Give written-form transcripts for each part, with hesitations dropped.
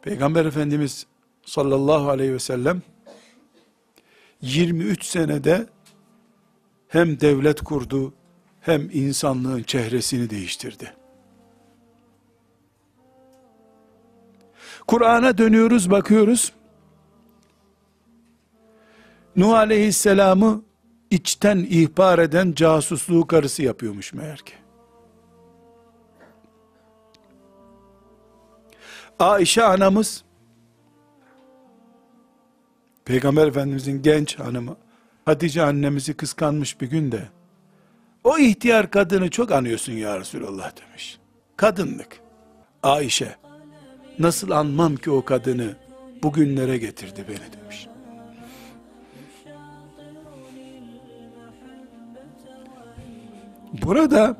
Peygamber Efendimiz sallallahu aleyhi ve sellem 23 senede hem devlet kurdu hem insanlığın çehresini değiştirdi. Kur'an'a dönüyoruz, bakıyoruz. Nuh aleyhisselamı içten ihbar eden casusluğu karısı yapıyormuş meğer ki. Ayşe anamız, Peygamber Efendimizin genç hanımı, Hatice annemizi kıskanmış bir günde, o ihtiyar kadını çok anıyorsun ya Resulallah demiş. Kadınlık. Ayşe, nasıl anmam ki o kadını bugünlere getirdi beni demiş. Burada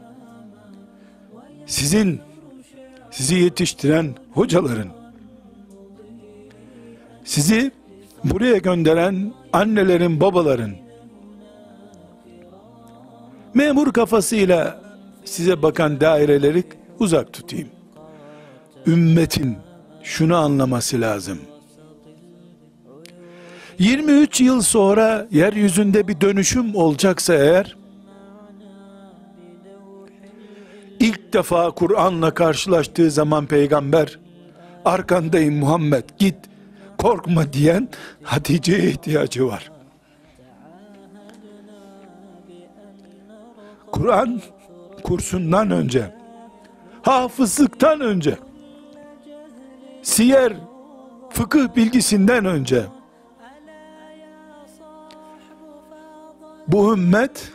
sizi yetiştiren hocaların, sizi buraya gönderen annelerin, babaların, memur kafasıyla size bakan daireleri uzak tutayım. Ümmetin şunu anlaması lazım. 23 yıl sonra yeryüzünde bir dönüşüm olacaksa eğer, ilk defa Kur'an'la karşılaştığı zaman peygamber, arkandayım Muhammed git korkma diyen Hatice'ye ihtiyacı var. Kur'an kursundan önce, hafızlıktan önce, siyer, fıkıh bilgisinden önce, bu ümmet,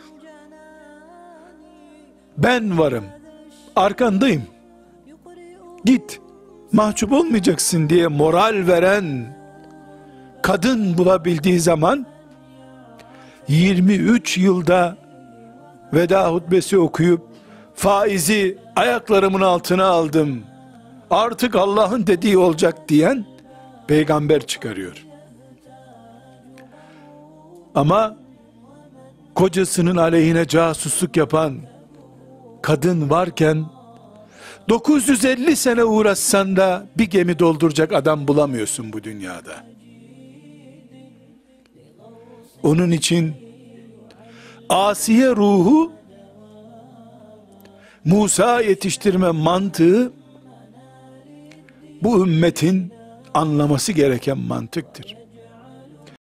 ben varım, arkandayım, git, mahcup olmayacaksın diye moral veren kadın bulabildiği zaman, 23 yılda veda hutbesi okuyup, faizi ayaklarımın altına aldım, artık Allah'ın dediği olacak diyen peygamber çıkarıyor. Ama kocasının aleyhine casusluk yapan kadın varken 950 sene uğraşsan da bir gemi dolduracak adam bulamıyorsun bu dünyada. Onun için Asiye ruhu, Musa yetiştirme mantığı bu ümmetin anlaması gereken mantıktır.